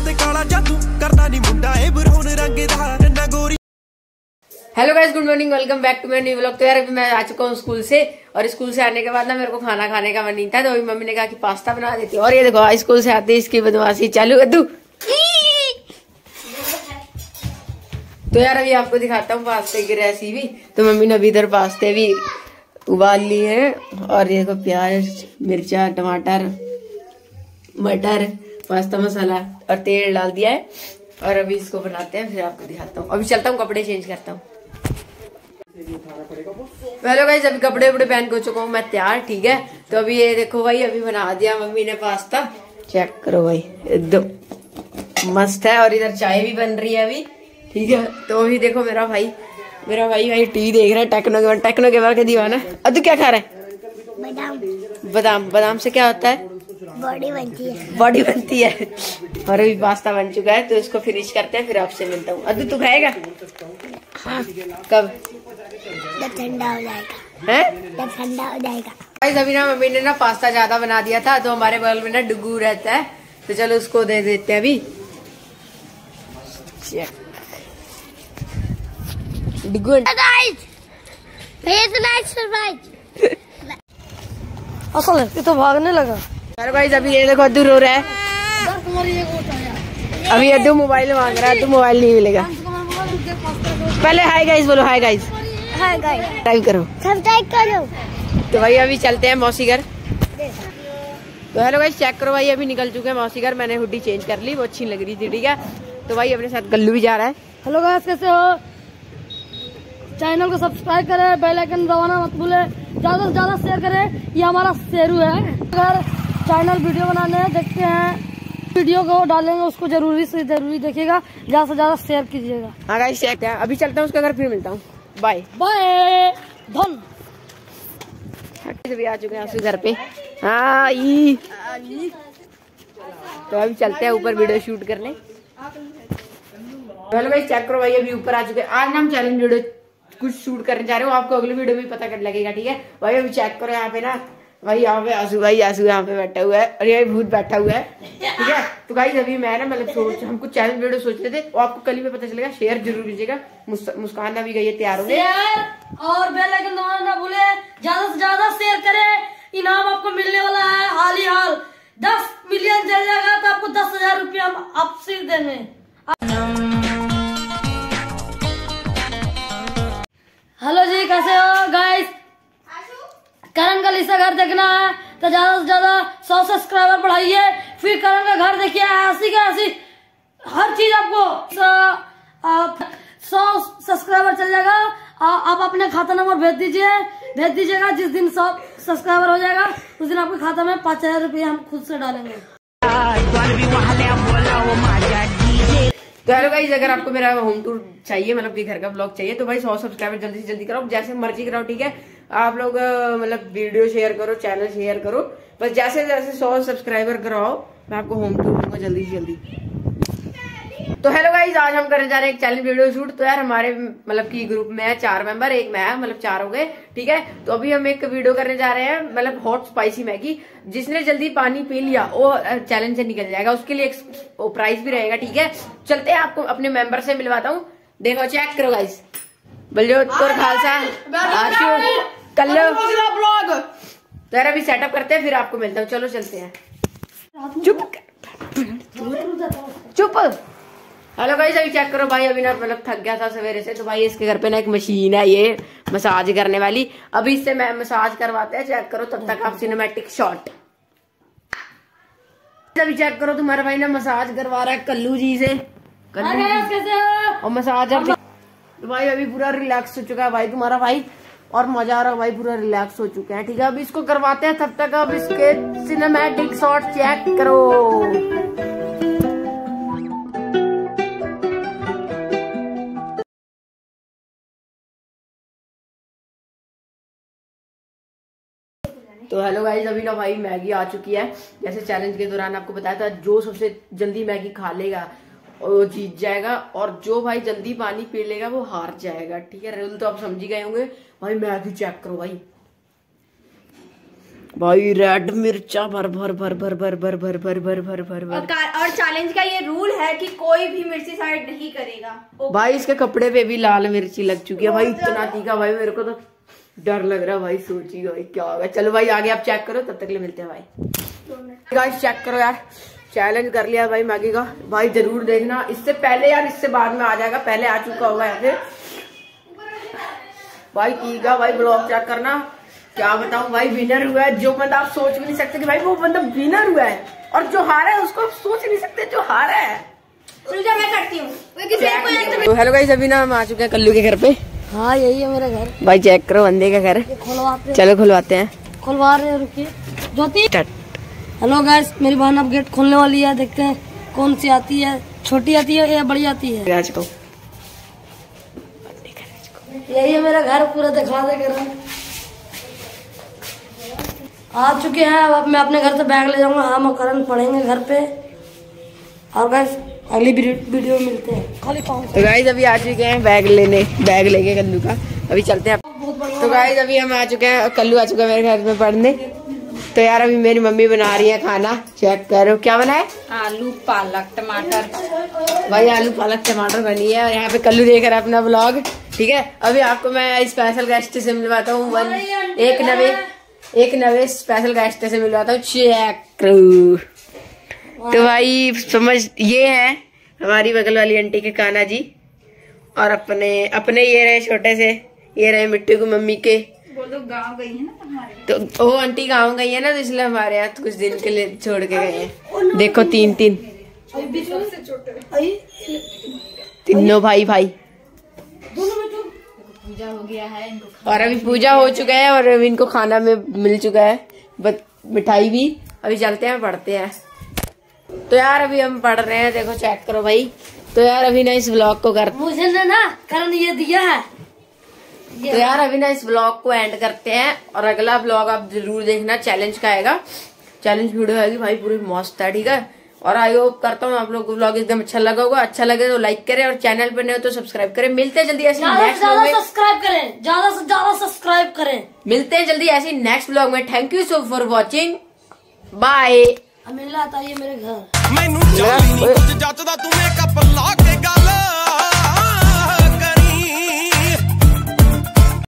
ते काला जादू करदा नी मुंडा ए ब्राउन रंग दा नन्ना गोरी। Hello guys, good morning, welcome back to my new vlog. तो यार अभी मैं आ चुका हूँ स्कूल से, और स्कूल से आने के बाद ना मेरे को खाना खाने का मन नहीं था, तो अभी मम्मी ने कहा कि पास्ता बना देती है। और ये देखो स्कूल से आते ही इसकी बदमाशी चालू कर दूं। तो यार अभी आपको दिखाता हूँ पास्ते की रेसिपी। तो मम्मी ने अभी इधर पास्ते भी उबाल लिए हैं, और ये देखो प्याज, मिर्चा, टमाटर, मटर, पास्ता मसाला और तेल डाल दिया है, और अभी इसको बनाते हैं, फिर आपको दिखाता हूँ। अभी चलता हूँ, कपड़े चेंज करता हूँ। हेलो गाइस, अभी कपड़े वपड़े पहन के चुका हूँ मैं तैयार, ठीक है। तो अभी ये देखो भाई, अभी बना दिया मम्मी ने पास्ता, चेक करो भाई, एकदम मस्त है। और इधर चाय भी बन रही है अभी, ठीक है। तो अभी देखो मेरा भाई टीवी देख रहा है, टेक्नो के बारे का दीवाना है। अदू क्या खा रहा है? बादाम से क्या होता है? बॉडी बनती है। और अभी पास्ता बन चुका है, तो इसको फिनिश करते हैं, फिर आपसे मिलता हूँ। अदू तू खाएगा? हाँ। कब? जब ठंडा हो जाएगा। है? जब ठंडा हो जाएगा। भाई अभी ना मम्मी ने ना पास्ता ज्यादा बना दिया था, तो हमारे बगल में ना डुगू रहता है, तो चलो उसको दे देते हैं अभी। डुगू ये तो भागने लगा। अरे भाई अभी ये देखो अद्दू रो रहा है। अभी अद्दू मोबाइल मांग रहा है, अद्दू मोबाइल नहीं मिलेगा। पहले हाय गाइस बोलो, hi guys. Hi guys. Type करो, सब्सक्राइब करो। तो भाई अभी चलते हैं मौसी घर। तो हेलो गाइस, चेक करो भाई, अभी निकल चुके हैं मौसी घर। मैंने हुडी चेंज कर ली, वो अच्छी लग रही थी, ठीक है। तो भाई अपने साथ गल्लू भी जा रहा है। हेलो गाइस, कैसे हो? चैनल को सब्सक्राइब करें, बेल आइकन दबाना मत भूले, ज्यादा से ज्यादा शेयर करें। ये हमारा शेरू है। अगर चैनल वीडियो बनाने देखते हैं, वीडियो को डालेंगे, उसको जरूरी से जरूरी देखिएगा, ज्यादा से ज्यादा शेयर कीजिएगा। हाँ गाइस, चेक है। अभी चलता हूँ उसका घर, फिर मिलता हूँ। बाय बाय धन। अभी आ चुके हैं उसके घर पे। हाँ ई। तो अभी चलते हैं ऊपर वीडियो शूट करने। हेलो गाइस, चेक करो भाई, अभी ऊपर आ चुके हैं। आज हम चैलेंज वीडियो कुछ शूट करने जा रहे हो, आपको अगले वीडियो में पता कर लगेगा, ठीक है भाई। अभी चेक करो यहाँ पे ना भाई, यहाँ पे आंसू यहाँ पे बैठा हुआ है, और ये भूत बैठा हुआ है, ठीक है। तो गाइस अभी मैं ना मतलब हम कुछ चैलेंज वीडियो सोच रहे थे, वो आपको कल ही में पता चलेगा। शेयर जरूर कीजिएगा। मुस्कान अभी गई है तैयार होने, और बेल आइकन दबाना ना भूले, ज्यादा से ज्यादा शेयर करें। इनाम आपको मिलने वाला है हाल ही हाल। 10 मिलियन चल जाएगा तो आपको 10,000 रुपया हम आपसे देंगे। हेलो जी, कैसे हो गाइस? करण का लिसा घर देखना है तो ज्यादा से ज्यादा 100 सब्सक्राइबर बढ़ाइए, फिर करण का घर देखिए। ऐसी का ऐसी हर चीज आपको 100 सब्सक्राइबर चल जाएगा। आप अपने खाता नंबर भेज दीजिएगा। जिस दिन 100 सब्सक्राइबर हो जाएगा, उस दिन आपके खाता में 5,000 रुपये हम खुद से डालेंगे। तो हेलो गाइस, अगर आपको मेरा होम टूर चाहिए, मतलब कि घर का ब्लॉग चाहिए, तो भाई 100 सब्सक्राइबर जल्दी से जल्दी कराओ, जैसे मर्जी कराओ, ठीक है। आप लोग मतलब वीडियो शेयर करो, चैनल शेयर करो, बस जैसे जैसे 100 सब्सक्राइबर कराओ, मैं आपको होम टूर दूंगा जल्दी से जल्दी। तो हेलो गाइस, आज हम करने जा रहे हैं एक चैलेंज वीडियो शूट। तो यार हमारे मतलब की ग्रुप में है 4 मेंबर, एक मैं, मतलब 4 हो गए, ठीक है। तो अभी हम एक वीडियो करने जा रहे हैं, मतलब हॉट स्पाइसी मैगी। जिसने जल्दी पानी पी लिया वो चैलेंज से निकल जाएगा, उसके लिए एक प्राइज भी रहेगा, ठीक है। चलते हैं, आपको अपने मेंबर से मिलवाता हूँ। देखो चेक करो गाइस, बलजोत कौर खालसा, आशु कल्लो। तो यार अभी सेटअप करते हैं, फिर आपको मिलता हूँ। चलो चलते हैं। चुप। हेलो गाइस, अभी चेक करो भाई, अभी ना मतलब थक गया था सवेरे से, तो भाई इसके घर पे ना एक मशीन है, ये मसाज करने वाली। अभी इससे मैं मसाज करवाते हैं, चेक करो, तब तक आप सिनेमैटिक शॉट। अभी चेक करो, तुम्हारा भाई ना मसाज करवा रहा है कल्लू जी से। और मसाज तो भाई अभी पूरा रिलैक्स हो चुका है भाई तुम्हारा भाई, और मजा आ रहा है भाई, पूरा रिलैक्स हो चुका है, ठीक है। अभी इसको करवाते हैं, तब तक अब इसके सिनेमैटिक शॉट चेक करो। तो हेलो गाइस, अभी ना भाई मैगी आ चुकी है। जैसे चैलेंज के दौरान आपको बताया था, जो सबसे जल्दी मैगी खा लेगा वो जीत जाएगा, और जो भाई जल्दी पानी पी लेगा वो हार जाएगा, ठीक है। रूल तो आप समझ ही गए होंगे। भाई मैगी चेक करो भाई, भाई रेड मिर्चा भर भर भर भर भर भर भर भर भर भर भर भर। और चैलेंज का ये रूल है कि कोई भी मिर्ची साइड नहीं करेगा। भाई इसके कपड़े पे भी लाल मिर्ची लग चुकी है भाई, इतना तीखा भाई, मेरे को तो डर लग रहा है भाई, सोचिए भाई क्या होगा। चलो भाई आगे आप चेक करो, तब तक ले मिलते हैं भाई। गाइस चेक करो यार, चैलेंज कर लिया भाई मैगी का। भाई जरूर देखना, इससे पहले यार, इससे बाद में आ जाएगा, पहले आ चुका होगा यहाँ पे भाई। तीखा भाई, ब्लॉग चेक करना। क्या बताऊं भाई, विनर हुआ है जो बंदा, आप सोच भी नहीं सकते कि भाई वो बंदा विनर हुआ है, और जो हारा है उसको आप सोच नहीं सकते जो हारा है। मैं करती हूँ। हेलो गाइस, अभी ना हम आ चुके हैं कल्लू के घर पे। हाँ यही है मेरा घर भाई, चेक करो बंदे का घर। खुलवाते, चलो खुलवाते हैं। खुलवा रहे हैं, रुकिए ज्योति। हेलो गाइस, मेरी बहन अब गेट खोलने वाली है, देखते हैं कौन सी आती है, छोटी आती है या बड़ी आती है। यही है मेरा घर, पूरा दिखा दे कर आ चुके हैं। अब मैं अपने घर से बैग ले जाऊंगा, हम और करण पढ़ेंगे घर पे। और गाइस अगली वीडियो में मिलते हैं। खाली पाँव। तो गाइस अभी आ चुके हैं बैग लेने, बैग लेके कल्लू का, अभी चलते हैं। तो गाइस अभी हम आ चुके हैं, कल्लू आ चुका है मेरे घर में पढ़ने। तो यार अभी मेरी मम्मी बना रही है खाना, चेक करो क्या बना है। आलू पालक टमाटर। भाई आलू पालक टमाटर बनी है, और यहाँ पे कल्लू देख रहा है अपना ब्लॉग। ठीक है, अभी आपको मैं स्पेशल गेस्ट से मिलवाता हूँ, एक नवे स्पेशल गेस्ट से मिलवाता हूँ, चेक करो। तो भाई समझ, ये है हमारी बगल वाली आंटी के कान्हा जी, और अपने ये रहे छोटे से, ये रहे मिट्टी को मम्मी के। वो लोग गाँव गई है ना हमारे, तो वो आंटी गाँव गई है ना, तो इसलिए हमारे यहाँ कुछ दिन के लिए छोड़ के गए हैं। देखो तीन तीनों भाई पूजा हो गया है इनको, और अभी पूजा हो चुका है, और अभी इनको खाना में मिल चुका है, मिठाई भी। अभी चलते हैं पढ़ते हैं। तो यार अभी हम पढ़ रहे हैं, देखो चेक करो भाई। तो यार अभी ना इस ब्लॉग को कर, मुझे ना करण ये दिया है। तो यार अभी ना इस ब्लॉग को एंड करते हैं, और अगला ब्लॉग आप जरूर देखना, चैलेंज का आएगा, चैलेंज वीडियो आएगी भाई, पूरी मस्त है। ठीक है, और आई होप करता हूँ आप लोग को ब्लॉग एकदम अच्छा लगा होगा। अच्छा लगे तो लाइक करें, और चैनल पर नए हो तो सब्सक्राइब करें। मिलते हैं जल्दी ऐसे नेक्स्ट ब्लॉग में, सब्सक्राइब करें, ज्यादा से ज्यादा सब्सक्राइब करें। मिलते हैं जल्दी ऐसे नेक्स्ट ब्लॉग में। Thank you so for watching, bye. मिलना आता है मेरे घर। मैनू जानी कुछ जचदा तू मेकअप ला